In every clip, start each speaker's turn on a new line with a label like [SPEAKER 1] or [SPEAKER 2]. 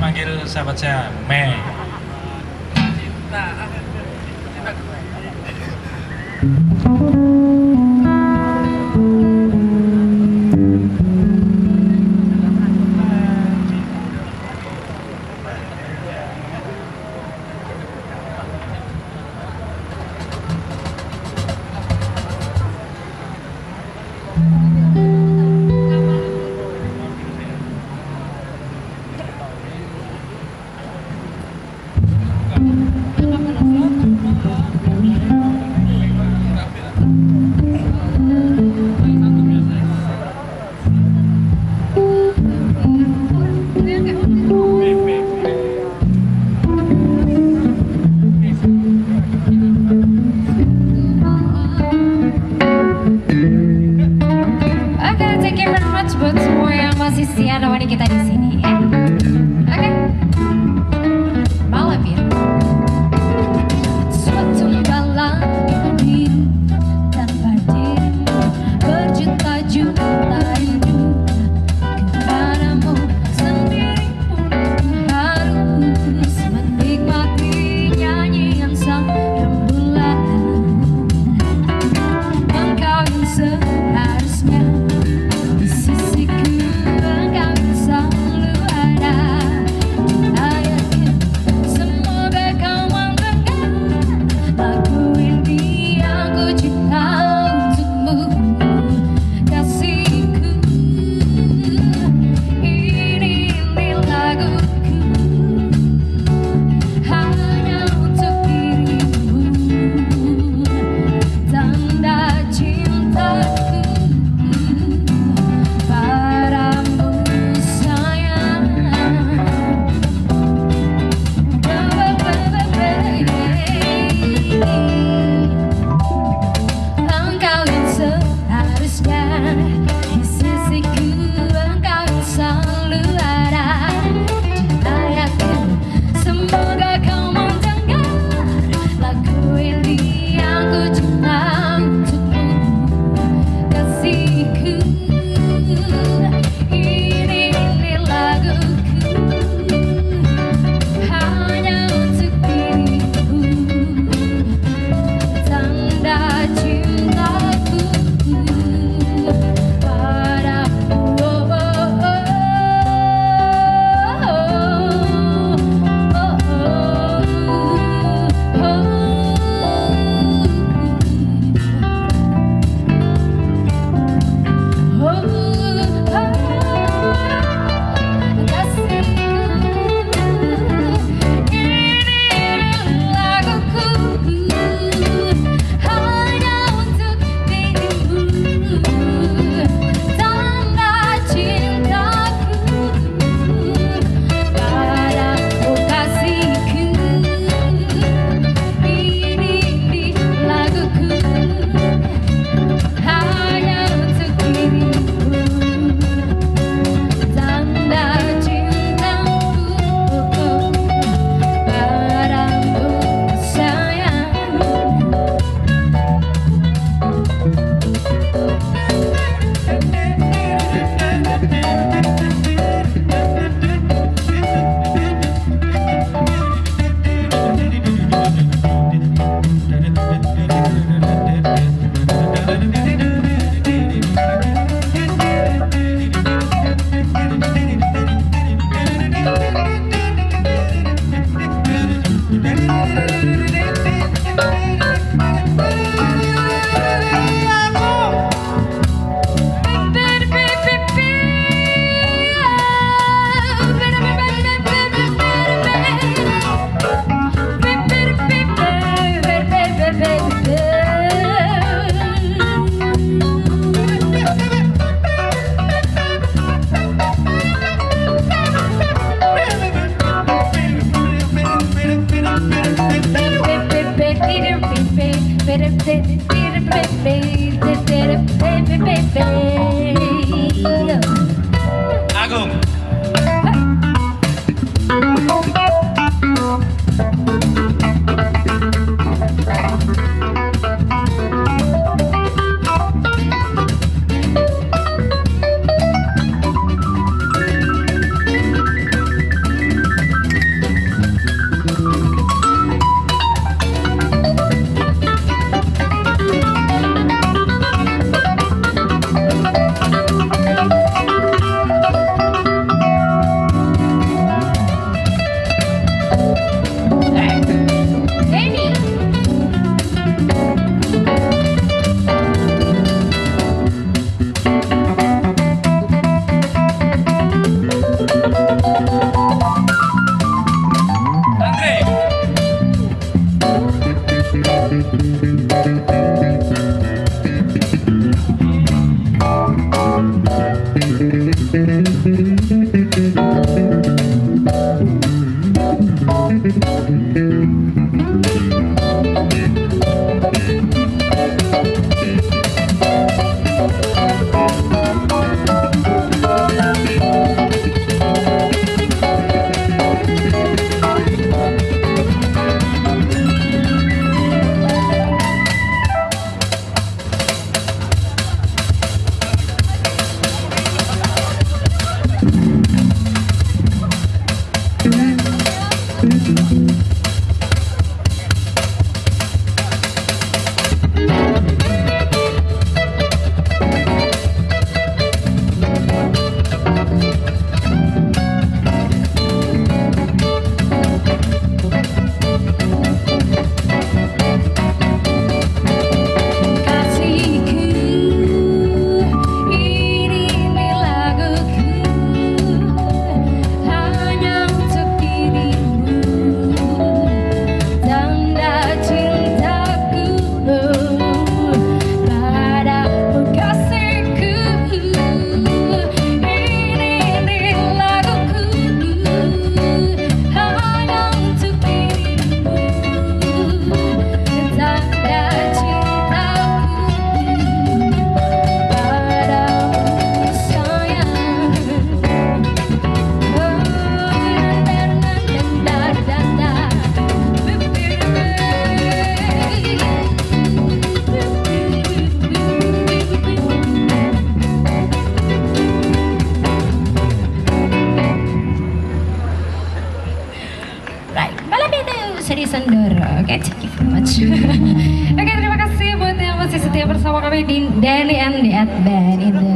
[SPEAKER 1] manggil sahabat saya Mei.
[SPEAKER 2] Buat semua yang masih setia nemani kita di sini ya. Oke. Malam ya. Suatu malam biru tanpa dirimu, berjuta-juta rindu kepadamu, sendiri pun harus menikmati nyanyian sang rembulan. Engkau yang seharusnya sisiku, engkau selalu Adi Sandoro. Oke, thank you very much. Oke, terima kasih buat yang masih setia bersama kami di Daily and the Band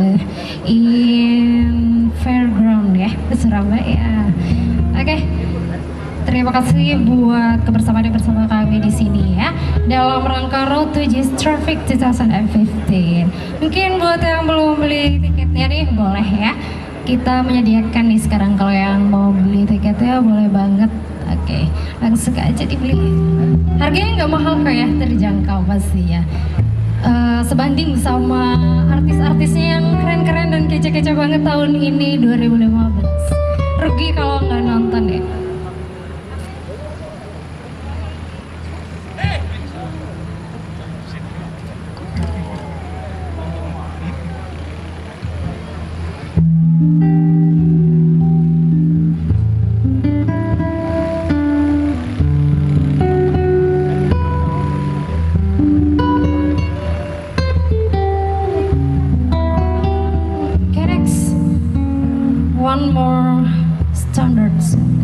[SPEAKER 2] in Fairground ya, di Surabaya. Oke. Terima kasih buat kebersamaan bersama kami di sini ya dalam rangka Road to Jazz Traffic 2015. Mungkin buat yang belum beli tiketnya nih boleh ya. Kita menyediakan nih sekarang kalau yang mau beli tiketnya boleh banget. Oke, langsung aja dibeli. Harganya nggak mahal kok ya, terjangkau pasti ya. Sebanding sama artis-artisnya yang keren-keren dan kece-kece banget tahun ini 2015. Rugi kalau nggak nonton ya. One more standard song.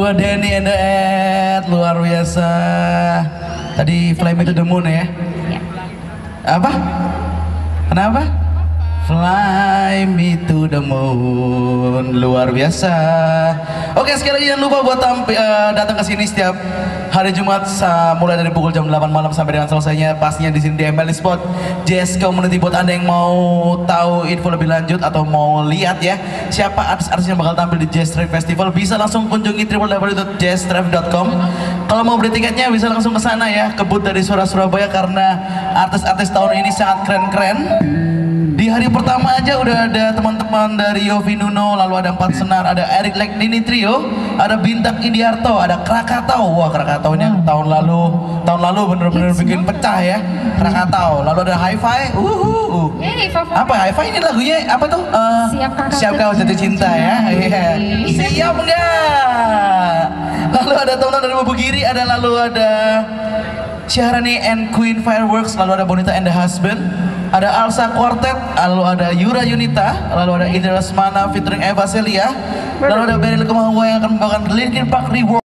[SPEAKER 3] buat Denny and the Ed, luar biasa. Tadi Fly Me to the Moon ya?
[SPEAKER 2] Ya.
[SPEAKER 3] Apa? Kenapa? Fly me to the moon, luar biasa. Oke, sekali lagi jangan lupa buat datang ke sini setiap hari Jumat mulai dari pukul jam 8 malam sampai dengan selesainya. Pastinya di sini di ML Spot Jazz Community. Buat Anda yang mau tahu info lebih lanjut atau mau lihat ya siapa artis-artis yang bakal tampil di Jazz Trip Festival, bisa langsung kunjungi www.jazztrip.com. Kalau mau beli tiketnya bisa langsung ke sana ya, ke booth dari Suara Surabaya, karena artis-artis tahun ini sangat keren-keren. Di hari pertama aja udah ada teman-teman dari Yofi Nuno, lalu ada Empat Senar, ada Eric Leknini Trio, ada Bintang Indiarto, ada Krakatau. Wah, Krakatau ini tahun lalu bener-bener bikin pecah ya, Krakatau. Lalu ada Hi-Fi. Apa Hi-Fi ini lagunya apa tuh? Siap Kau Jatuh Cinta ya. Iya. Siap enggak? Lalu ada teman-teman dari Bubugiri, lalu ada Syahrani and Queen Fireworks, lalu ada Bonita and the Husband, ada Alsa Quartet, lalu ada Yura Yunita, lalu ada Indra Lesmana featuring Eva Celia, lalu ada Beryl Kemahua yang akan membawakan Linkin Park Reborn.